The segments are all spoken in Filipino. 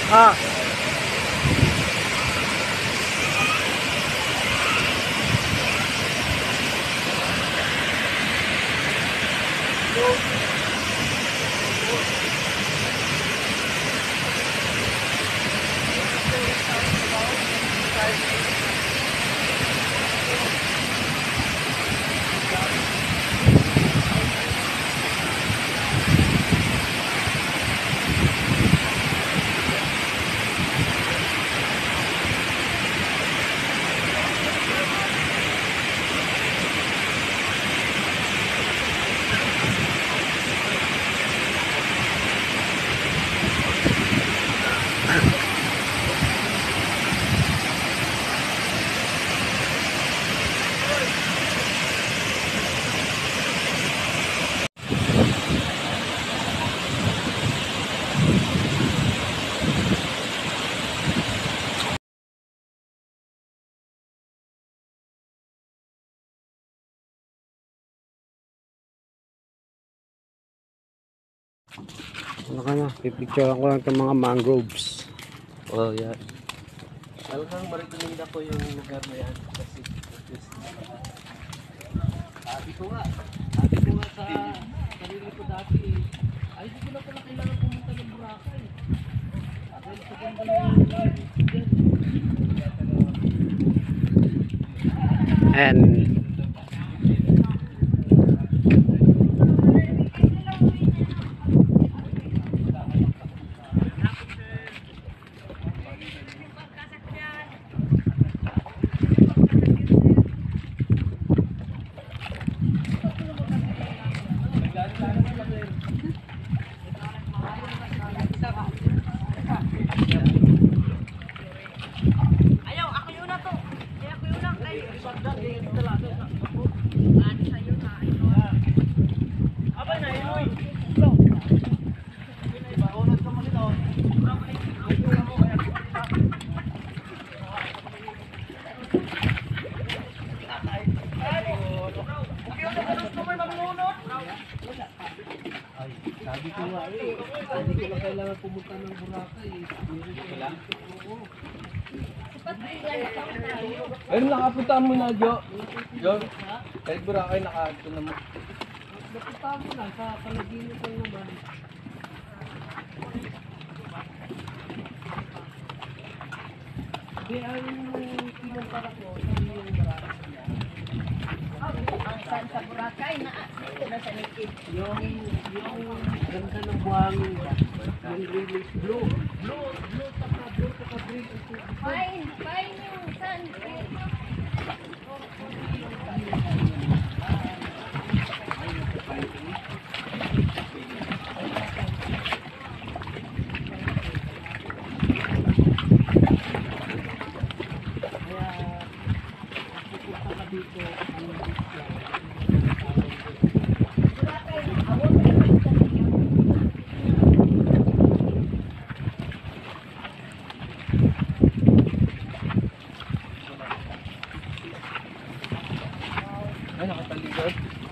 Ah, ano ka na? Pipicturean ko lang itong mga mangroves. Oh, yan. Talagang marinig ako yung lugar na yan. Kasi, sabi ko nga sa sarili ko dati ay hindi ko na pala kailangan pumunta ng Boracay. Dahil sa ganda ng And Ayaw, ako yun na to. Kaya ako yun lang kayo. Ano sa'yo na? Abay na, Inoy. sabi ko nga hindi ko na kailangan pumunta ng Boracay. Oo. Ayun, nakapunta mo na, Jo. Kahit Boracay, nakapunta na mo. Napunta mo na, sa panaginip lang naman. Di, ang pinumpara ko, sabi yung Boracay. Saan sa Boracay na? Dito na sa Nikit. Yung ganda ng buhangin ba? Yung release blue. Blue, saka green. Fine yung sun. Ay, nakataligod.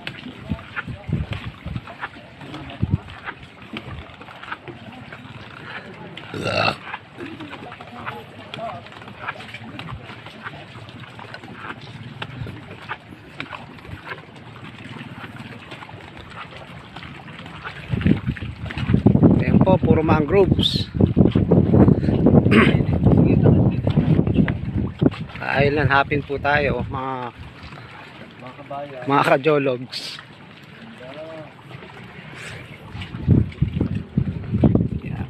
ayan po, puro mangroves. Island hopping po tayo, mga Kabayan. kajologs. Yeah.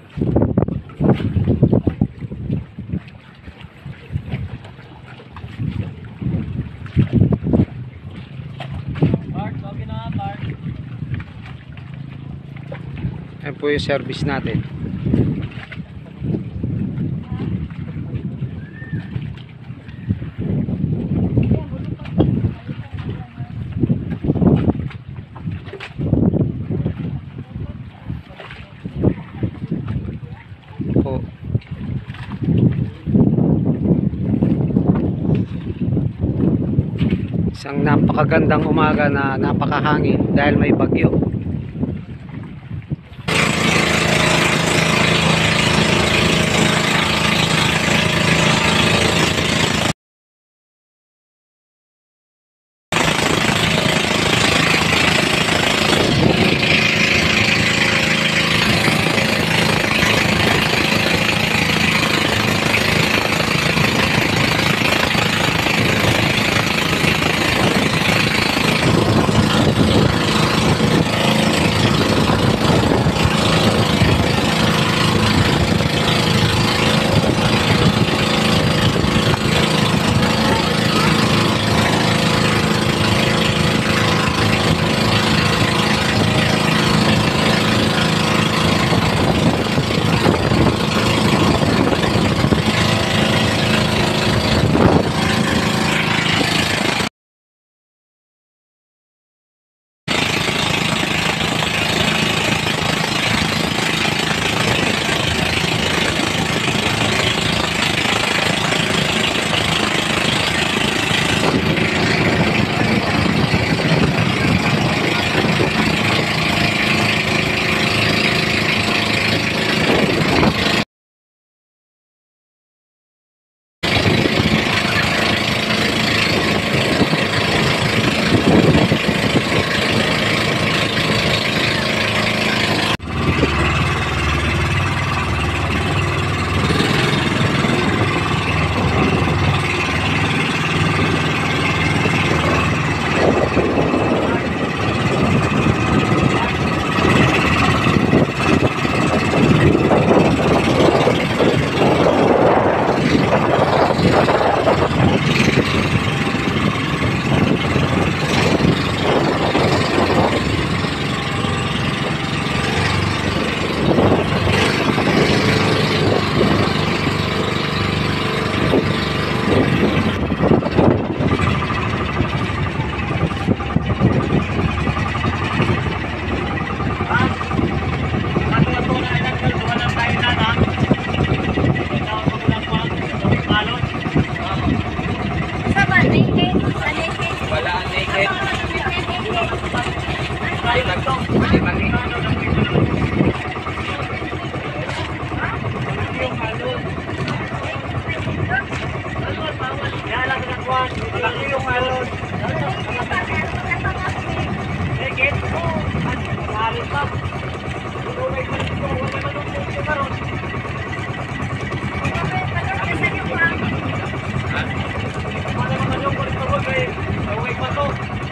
Ayan po yung service natin. Po. Isang napakagandang umaga na napakahangin dahil may bagyo. Malaki yung ano. Legit po. Malaki pa. Tunay pa rin ito. Wala naman yung ito karon. Wala naman yung kulit ko kay Away pa to.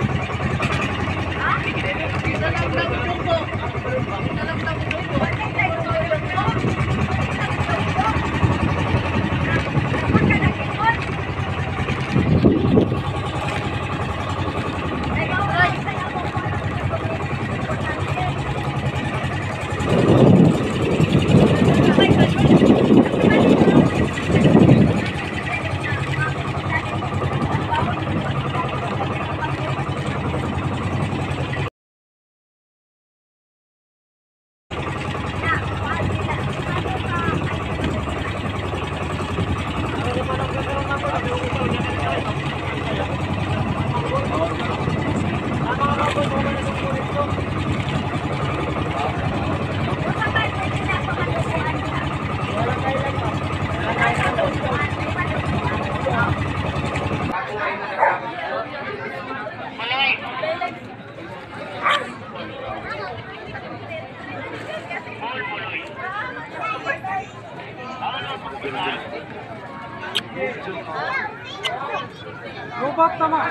Robot naman.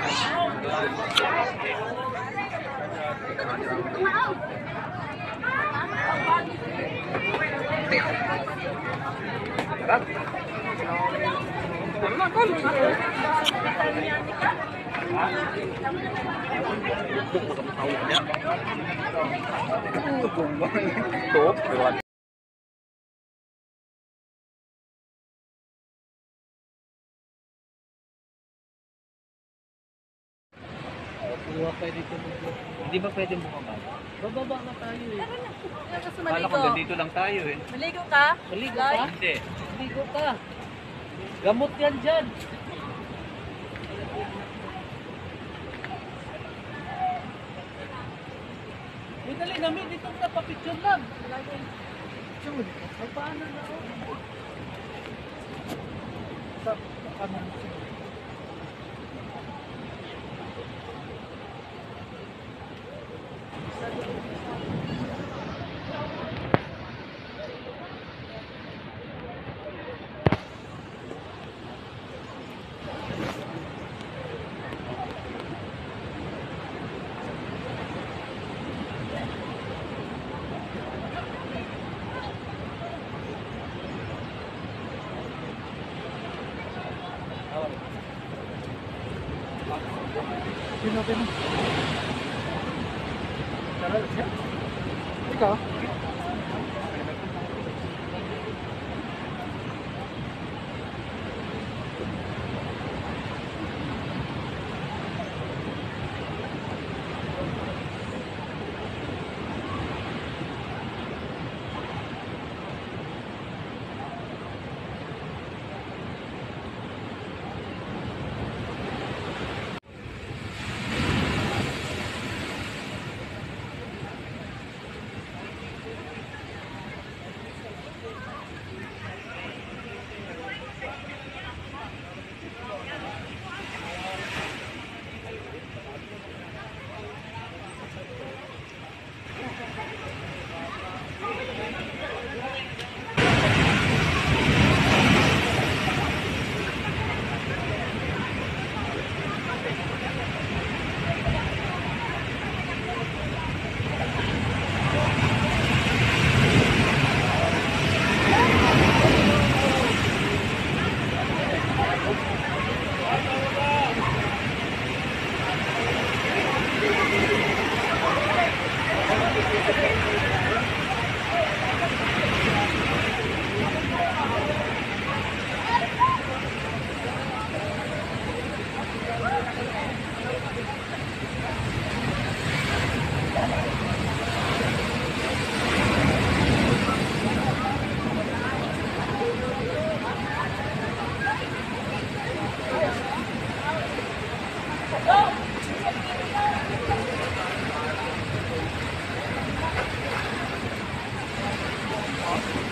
Hindi ba pwede mo kababa? Bababa na tayo eh. Kasi Kala ko maligo. dito lang tayo eh. Maligo ka? Maligo ka? Hindi. Maligo ka. Gamot yan dyan. May dali namin dito sa papicture lang. Picture. Ay paano na ako? Sa ano? Ikaw? Go!